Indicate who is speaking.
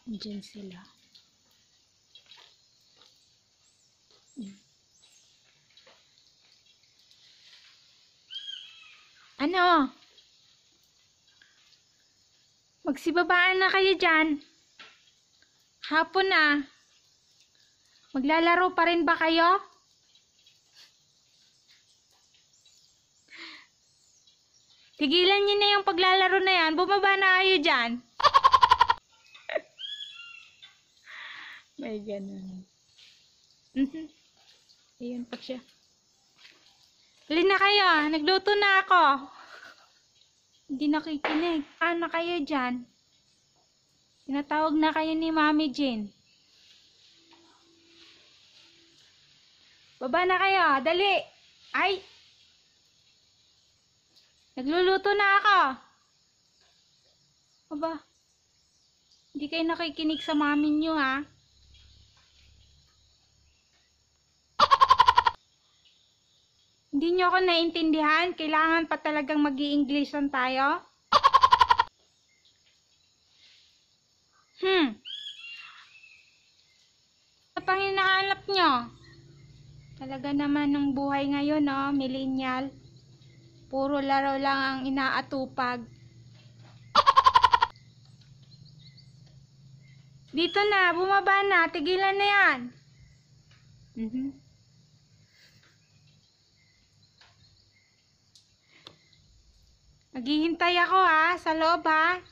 Speaker 1: Diyan sila. Ano? Magsibabaan na kayo dyan. Hapon na. Maglalaro pa rin ba kayo? Tigilan niyo na yung paglalaro na yan. Bumaba na kayo dyan. May ganun. Ayun pa siya. Halina na kayo. Nagluto na ako. Hindi nakikinig. Na kayo dyan. Tinatawag na kayo ni Mami Jane. Baba na kayo. Dali. Ay. Nagluluto na ako. Aba. Hindi kayo nakikinig sa mami nyo, ha? Hindi nyo ako naintindihan? Kailangan pa talagang mag-i-Englishan tayo? Ano pang hinahanap nyo? Talaga naman ng buhay ngayon, no? Millennial. Puro laro lang ang inaatupag. Dito na, bumaba na. Tigilan na yan. Maghihintay ako, ha, sa loob, ha.